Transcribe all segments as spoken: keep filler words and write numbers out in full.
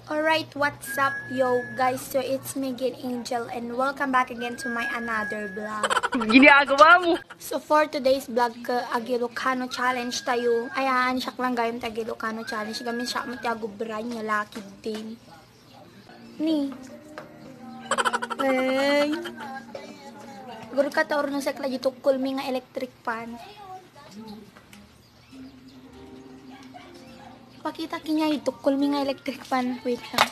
Alright, what's up yo guys? So it's me again, Angel, and welcome back again to my another vlog. Ginagawa mo! So for today's vlog, ka Agilocano challenge tayo. Ayan, siya lang gayong Agilocano challenge. Gamin siya matiago brand nga laki din. Ni. Ay. Guru ka taor nung sekla dito kulmi nga electric fan. Pakita kinya ito kulmi nga electric fan. Wait lang.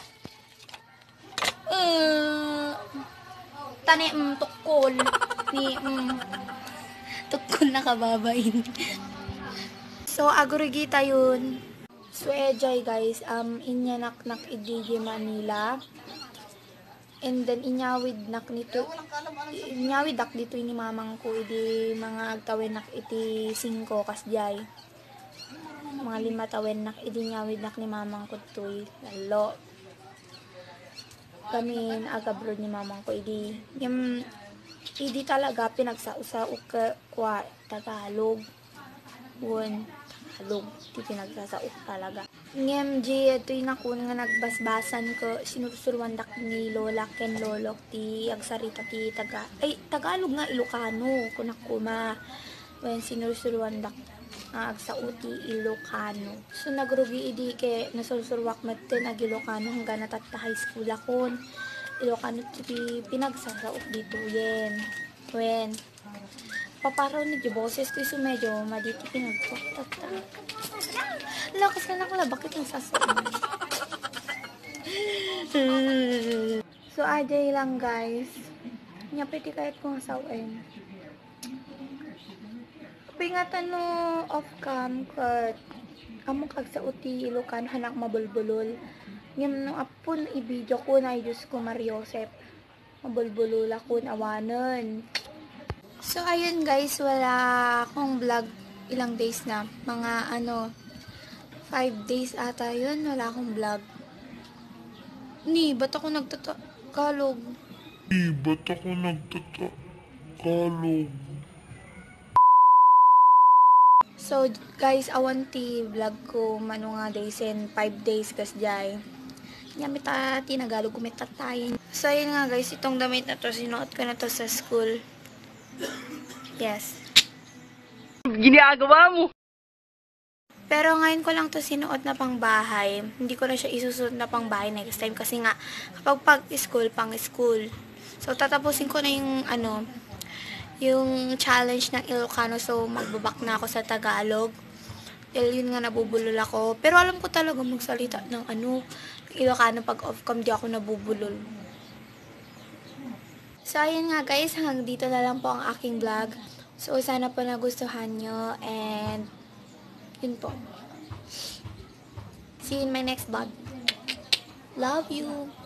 Uh, tani mm, tukol ni mm, tukol na kababain. So agurigita yun. So ejay guys, um inya nak nak idigi Manila. And then inyawid nak nito inyawid dak dito ni mamang ko idi mga agtawin nak iti singko kasjay. Mga lima tawin nak idi nyawid nak ni mamang ko tuy lalo. Kami agabroad ni mamang ko idi yung idi talaga pinagsausa ka kwa Tagalog won Tagalog di pinagsasauk talaga ngem ji ito yung ako nga nagbasbasan ko sinurusuruan dak ni lola ken lolok ti agsarita ti taga ay Tagalog nga Ilocano kun ako ma when sinurusuruan dak uh, agsauti Ilocano. So nagrugi idi ke nasusurwak metten ag Ilocano hanggang natatta high school akon. Ilocano ti pinagsasaok dito yen. When paparaw ni boses ko iso medyo maditi pinagpatata. Lakas ka na kala bakit nasasaok? So ajay lang guys. Nya pwede kahit kung asawin. Pingatan no off cam kat amo kag sa uti Ilocano hanak mabulbulol. Ngem no apon i-video ko na Diyos ko Mariosep. Mabulbulol ako awanon. So ayun guys, wala akong vlog ilang days na. Mga ano five days ata yun wala akong vlog. Ni, ba't ako nagtatagalog? Ni, ba't ako nagtatagalog? So guys, awan ti vlog ko mano nga days and five days kasjay. Nyami ta tinagalog kumita tayo. So ayun nga guys, itong damit na to sinuot ko na to sa school. Yes. Ginagawa mo! Pero ngayon ko lang to sinuot na pang bahay. Hindi ko na siya isusuot na pang bahay next time kasi nga kapag pag school, pang school. So tatapusin ko na yung ano yung challenge ng Ilocano, so magbabak na ako sa Tagalog. Dahil yun nga nabubulol ako. Pero alam ko talaga magsalita ng ano, ng Ilocano pag off-cam di ako nabubulol. So ayun nga guys, hanggang dito na lang po ang aking vlog. So sana po nagustuhan nyo and yun po. See you in my next vlog. Love you!